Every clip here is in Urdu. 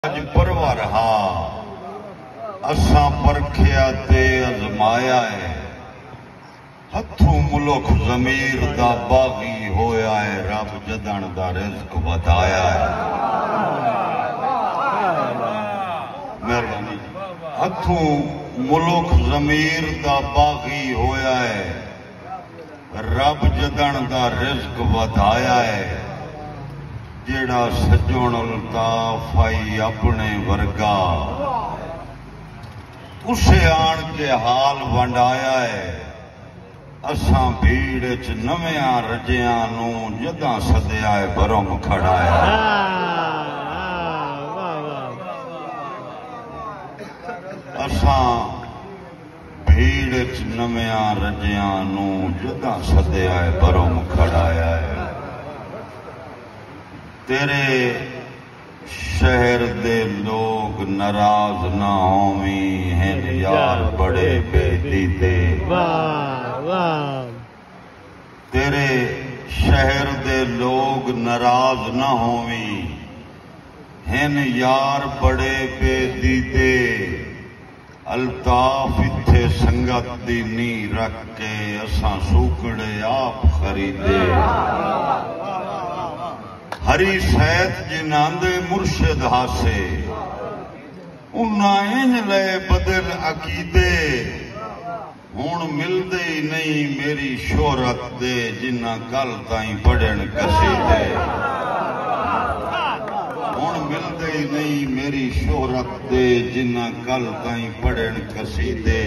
اج پروا رہا اساں پرکھیا تے ازمایا ہے ہتھوں ملک ضمیر دا باغی ہویا ہے رب جدن دا رزق ودایا ہے مہربانی ہتھوں ملک ضمیر دا باغی ہویا ہے رب جدن دا رزق ودایا ہے جیڑا سجون الطاف آئی اپنے ورگا اسے آن کے حال ونڈایا ہے اساں بھیڑ چ نویاں رجیاں نو جداں سدیا ہے برم کھڑایا اساں بھیڑ چ نویاں رجیاں نو جداں سدیا ہے برم کھڑایا ہے تیرے شہر دے لوگ ناراض نہ ہوویں ہیں یار بڑے بے دیتے تیرے شہر دے لوگ ناراض نہ ہوویں ہیں یار بڑے بے دیتے الطاف اتھے سنگت دی نی رکھ کے اساں سوکڑے آپ خریدے ہری سیت جناندے مرشد ہاسے انہاں انج لے بدل عقیدے ہون ملدے ہی نہیں میری شہرت دے جنہاں کل تائیں پڑھن قصیدے ہون ملدے ہی نہیں میری شہرت دے جنہاں کل تائیں پڑھن قصیدے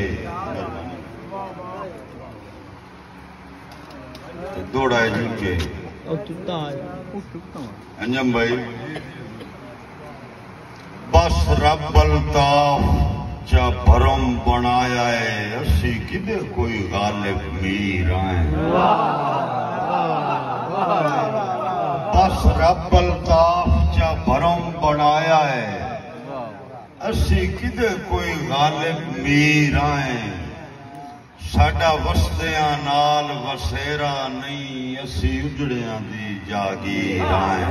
دوڑا ہے جن کے انجم بھائی بس رب الطاف چا بھرم بنایا ہے اسی کدے کوئی غالب میر آئیں بس رب الطاف چا بھرم بنایا ہے اسی کدے کوئی غالب میر آئیں ساڈا وسدیاں نال وسیرا نہیں اسی اجڑیاں دی جاگیر آئیں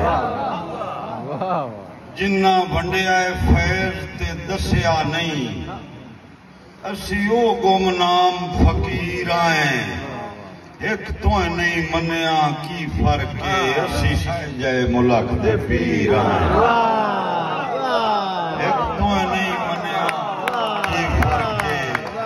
جنہ ونڈیا ہے فیض تے دسیا نہیں اسی او گمنام فقیر آئیں ایک تو نہیں منیا کی فرق ہے اسی جائے ملک دے پیر آئیں ایک تو نہیں منیا کی فرق ہے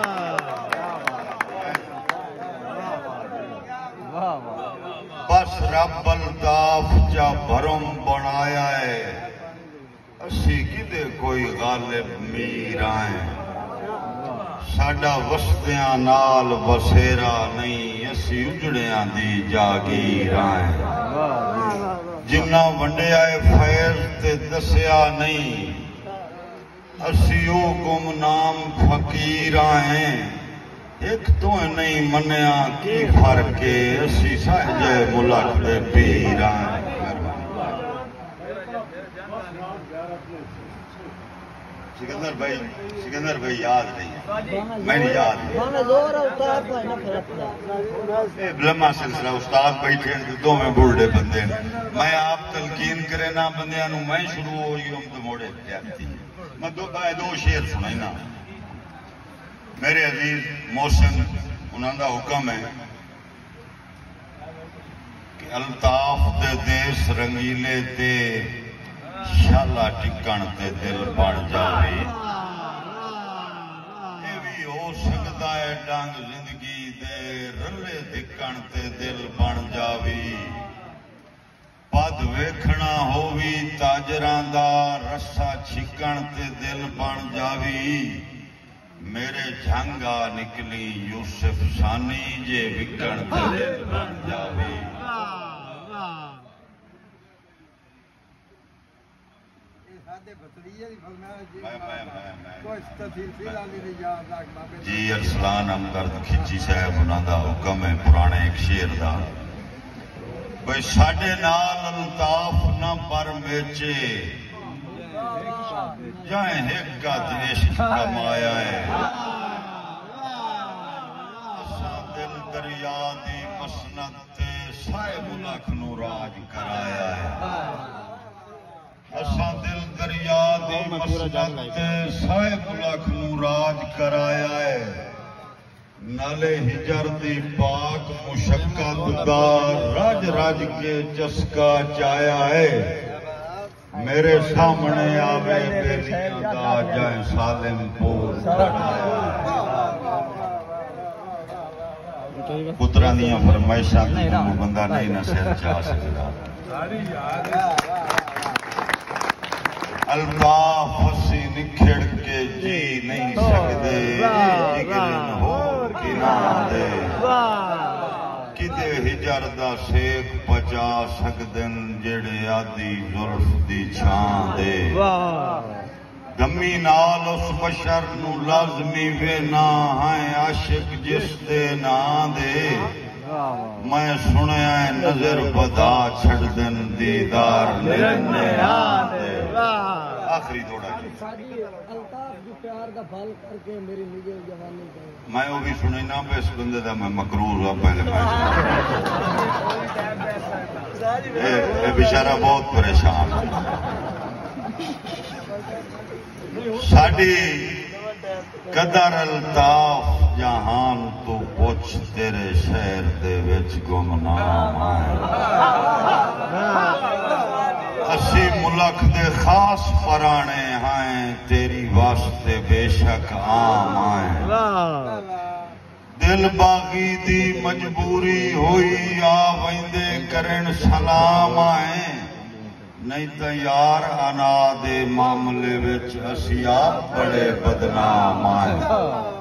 بس رب الطاف چا بھرم بنایا ہے اسی کدے کوئی غالب میر آئیں ساڈا وسدیاں نال وسیرا نہیں اسی اجڑیاں دی جاگیر آئیں جنہ ونڈیا ہے فیض تے دسیا نہیں اسی او گمنام فقیر آئیں ایک تو نہیں منیا کی فرق ہے اسی سہجے ملک دے پیر آئیں سکندر بھائی یاد نہیں میں نہیں یاد لمحہ سلسلہ استاد بیٹھے دو میں بوڑھے بندے میں آپ تلقین کرے نا بندیاں نو میں شروع ہوئی ہوں تو موڑے میں دو شعر سنائی نا میرے عزیز محسن انہاں دا حکم ہے کہ الطاف دے دیس رنگیلے تے شالا ٹکن تے دل بن جاوے یہ بھی ہو سکتا ہے ڈنگ زندگی دے رلے دکن تے دل بن جاوے پد ویکھنا ہووی تاجراں دا رسا چھکن تے دل بن جاوے میرے جھنگا نکلی یوسف ثانی جے وکن تے دل بن جاوے جی ارسلان ہمدرد کھچی صاحب انہاں دا حکم ہے پرانے ایک شعر دا بھئی ساڈے نال الطاف نہ پر میچے جائیں ایک کا عشق کمایا ہے اساں دل دریا دی مسند تے سائے ملک نو راج کرایا ہے اساں دل دریا दरिया दी मसनत साहिब लख नू राज कराया है नाले हिजर दी पाक मुशक्कत दा रज रज के चस्का चाया है मेरे सामने आवे बेलियां दा जाए सालिम पोर पुत्रां दियां फरमाइशां बंदा नहीं ना सिर चा सकदा अल्ताफ हसी निखड़ के जी नहीं सकदे जिगरन हो किना दे किदे हिजर दा सेक पचा सकदन जेड़े आदि जुल्फ दी छां दे गमी नाल उस बशर नू लाजमी वे ना है आशिक जिस दे ना दे मैं सुनया नजर बदा छड़ दिन दीदार लेने आदे आखिरी थोड़ा मैं वो भी सुनी ना इस बंदे का मैं मकरूर हुआ पहले बेचारा बहुत परेशान साडी कदर अल्ताफ जहान तू पुछ तेरे शहर दे विच गुमनाम आए असी मुल्क दे खास पराने हैं तेरी वास्ते बेशक आम आए दिल बागी दी मजबूरी हुई आ वंदे करन सलाम आए नहीं तो यार अना दे मामले विच असी आप बड़े बदनाम आए